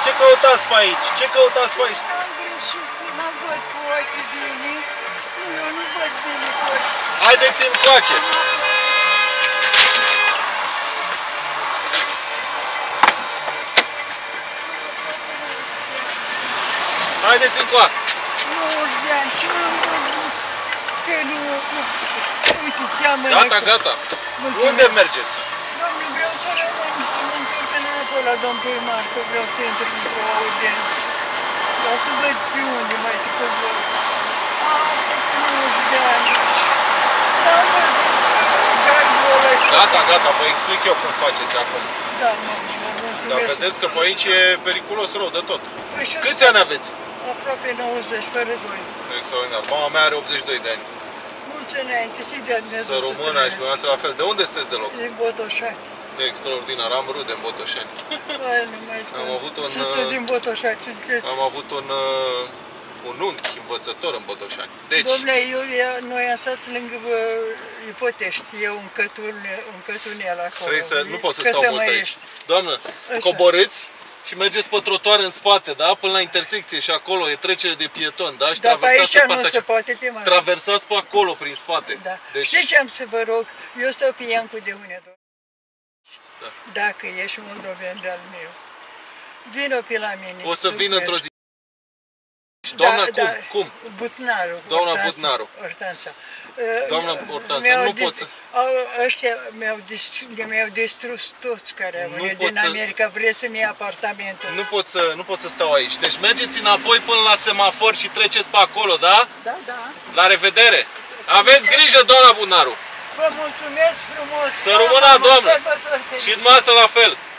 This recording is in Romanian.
ce căutați pe aici? Ce căutați pe aici? Am greșit, mă văd cu ochii bine. Eu nu văd bine cu ochii. Haideți încoace! Haideți încoace! 90 de ani și am văzut că nu... Uite, seamănă Gata, cu... gata! Mulțumesc. Unde mergeți? Doamne, vreau să rămân, să mă întorc înapoi la domn primar, că vreau să intru într-o audiență. Vreau să văd pe unde mai că vor. Am făcut 90 de ani și n-am văzut gardul ăla. Gata, gata, vă explic eu cum faceți acum. Da, mă mulțumesc. Dar vedeți că pe aici e periculos rău de tot. Păi și Câți ani aveți? Aproape 90, fără 2. Extraordinar. Mama mea are 82 de ani. Mulți înainte, și de Dumnezeu Să rămână și dumneavoastră la fel. De unde sunteți deloc? Din Botoșani. De extraordinar. Am rude în Botoșani. Hai, nu mai spun. Am avut un... Sunt din Botoșani, știți? Am avut un unchi învățător în Botoșani. Deci... Dom'le, noi am stat lângă Ipotești, e un cătunel acolo. Trebuie să... Nu pot să stau mult aici. Cătămăiești. Doamnă, coborâți și mergeți pe trotuar în spate, da? Până la intersecție și acolo e trecere de pietoni, da? Și Dar pe traversați aici pe nu partea se așa. poate, pe mare. Traversați pe acolo, prin spate. Da. Deci... Știți ce am să vă rog? Eu stau pe Iancu de Hunedo. Da. Dacă ești moldoven de-al meu, vină pe la mine. O să vin într-o zi. Da, Doamna, cum? Butnaru. Doamna Butnaru. Hortensa. Doamna Hortensa, nu pot să... Ăștia mi-au distrus toți care au venit din să... America. Vreți să-mi iei apartamentul? Nu pot să stau aici. Deci mergeți înapoi până la semafor și treceți pe acolo, da? Da, da. La revedere! Aveți grijă, doamna Butnaru! Vă mulțumesc frumos! Să rămână, doamnă! Și dumneavoastră la fel!